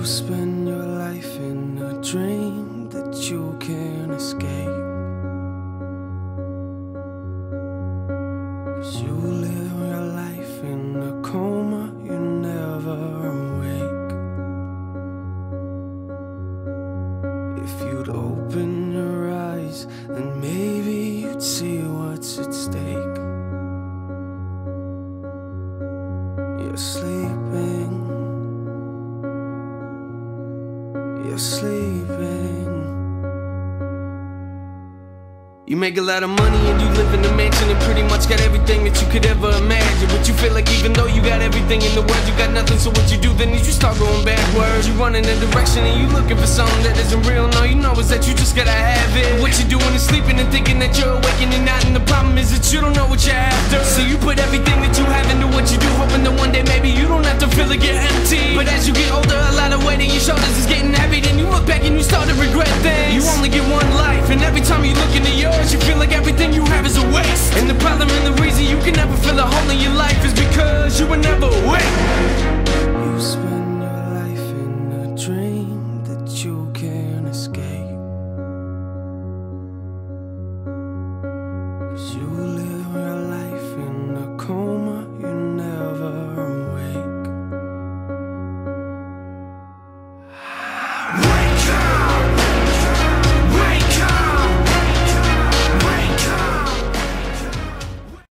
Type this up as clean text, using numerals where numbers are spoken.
spend your life in a dream that you can't escape. 'Cause you live your life in a coma, you never awake. If you'd open your eyes, then maybe you'd see what's at stake. You're sleeping. You're sleeping. You make a lot of money and you live in a mansion and pretty much got everything that you could ever imagine. But you feel like even though you got everything in the world, you got nothing. So what you do then is you start going backwards. You run in a direction and you looking for something that isn't real. No, you know is that you just gotta have it. What you doing is sleeping and thinking that you're awakening and not. And the problem is that you don't know what you're after. So you put everything that you have into what you do, hoping that one day maybe you don't have to feel it get empty. But as you get older, a lot of weight on your shoulders is getting heavy. Then you look back and you start to regret things. You only get one life, and every time you look into yours, you feel like everything you have is a waste. And the problem and the reason you can never fill a hole in your life is because you were never